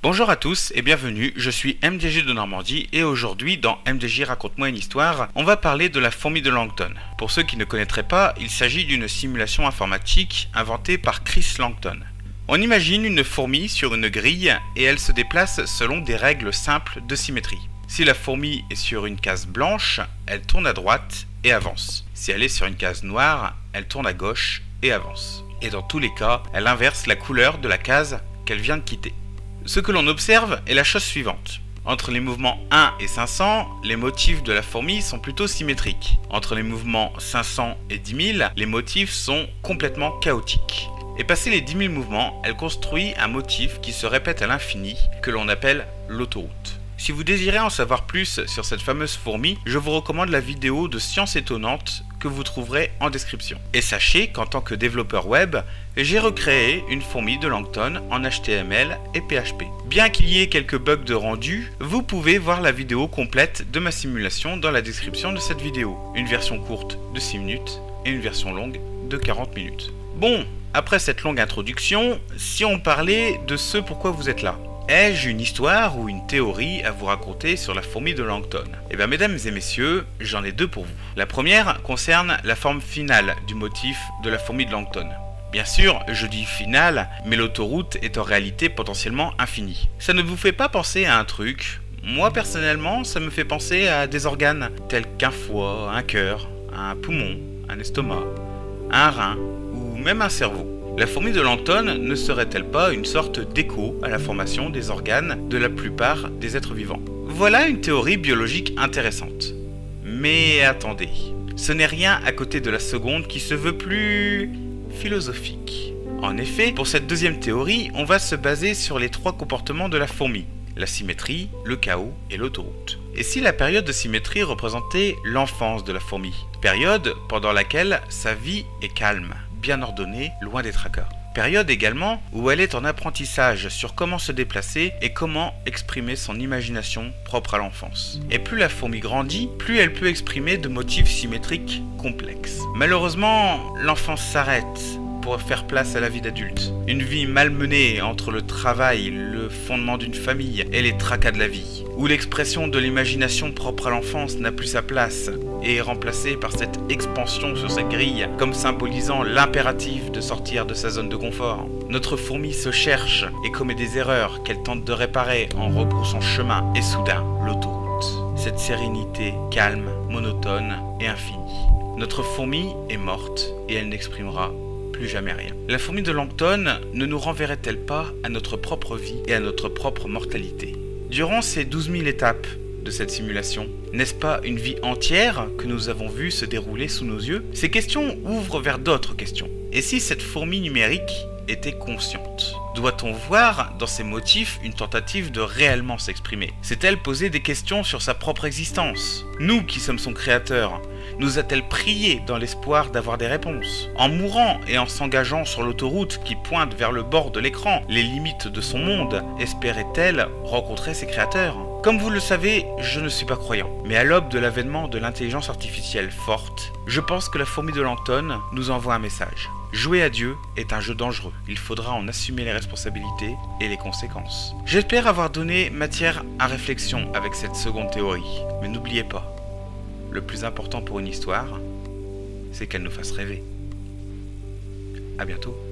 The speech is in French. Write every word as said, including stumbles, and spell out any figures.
Bonjour à tous et bienvenue, je suis M D J de Normandie et aujourd'hui dans M D J raconte-moi une histoire, on va parler de la fourmi de Langton. Pour ceux qui ne connaîtraient pas, il s'agit d'une simulation informatique inventée par Chris Langton. On imagine une fourmi sur une grille et elle se déplace selon des règles simples de symétrie. Si la fourmi est sur une case blanche, elle tourne à droite et avance. Si elle est sur une case noire, elle tourne à gauche et avance. Et dans tous les cas, elle inverse la couleur de la case qu'elle vient de quitter. Ce que l'on observe est la chose suivante. Entre les mouvements un et cinq cents, les motifs de la fourmi sont plutôt symétriques. Entre les mouvements cinq cents et dix mille, les motifs sont complètement chaotiques. Et passé les dix mille mouvements, elle construit un motif qui se répète à l'infini, que l'on appelle l'autoroute. Si vous désirez en savoir plus sur cette fameuse fourmi, je vous recommande la vidéo de Science étonnante que vous trouverez en description. Et sachez qu'en tant que développeur web, j'ai recréé une fourmi de Langton en H T M L et P H P. Bien qu'il y ait quelques bugs de rendu, vous pouvez voir la vidéo complète de ma simulation dans la description de cette vidéo. Une version courte de six minutes et une version longue de quarante minutes. Bon, après cette longue introduction, si on parlait de ce pourquoi vous êtes là. Ai-je une histoire ou une théorie à vous raconter sur la fourmi de Langton? Eh bien mesdames et messieurs, j'en ai deux pour vous. La première concerne la forme finale du motif de la fourmi de Langton. Bien sûr, je dis finale, mais l'autoroute est en réalité potentiellement infinie. Ça ne vous fait pas penser à un truc? Moi personnellement, ça me fait penser à des organes tels qu'un foie, un cœur, un poumon, un estomac, un rein ou même un cerveau. La fourmi de Langton ne serait-elle pas une sorte d'écho à la formation des organes de la plupart des êtres vivants? Voilà une théorie biologique intéressante. Mais attendez, ce n'est rien à côté de la seconde qui se veut plus philosophique. En effet, pour cette deuxième théorie, on va se baser sur les trois comportements de la fourmi: la symétrie, le chaos et l'autoroute. Et si la période de symétrie représentait l'enfance de la fourmi, période pendant laquelle sa vie est calme, bien ordonnée, loin des tracas. Période également où elle est en apprentissage sur comment se déplacer et comment exprimer son imagination propre à l'enfance. Et plus la fourmi grandit, plus elle peut exprimer de motifs symétriques complexes. Malheureusement, l'enfance s'arrête pour faire place à la vie d'adulte. Une vie malmenée entre le travail, le fondement d'une famille et les tracas de la vie, où l'expression de l'imagination propre à l'enfance n'a plus sa place et est remplacée par cette expansion sur sa grille, comme symbolisant l'impératif de sortir de sa zone de confort. Notre fourmi se cherche et commet des erreurs qu'elle tente de réparer en rebroussant chemin, et soudain, l'autoroute. Cette sérénité calme, monotone et infinie. Notre fourmi est morte et elle n'exprimera plus jamais rien. La fourmi de Langton ne nous renverrait-elle pas à notre propre vie et à notre propre mortalité? Durant ces douze mille étapes de cette simulation, n'est-ce pas une vie entière que nous avons vu se dérouler sous nos yeux? Ces questions ouvrent vers d'autres questions. Et si cette fourmi numérique était consciente? Doit-on voir dans ses motifs une tentative de réellement s'exprimer? S'est-elle posé des questions sur sa propre existence? Nous qui sommes son créateur, nous a-t-elle prié dans l'espoir d'avoir des réponses? En mourant et en s'engageant sur l'autoroute qui pointe vers le bord de l'écran, les limites de son monde, espérait-elle rencontrer ses créateurs? Comme vous le savez, je ne suis pas croyant, mais à l'aube de l'avènement de l'intelligence artificielle forte, je pense que la fourmi de Langton nous envoie un message. Jouer à Dieu est un jeu dangereux, il faudra en assumer les responsabilités et les conséquences. J'espère avoir donné matière à réflexion avec cette seconde théorie, mais n'oubliez pas, le plus important pour une histoire, c'est qu'elle nous fasse rêver. À bientôt.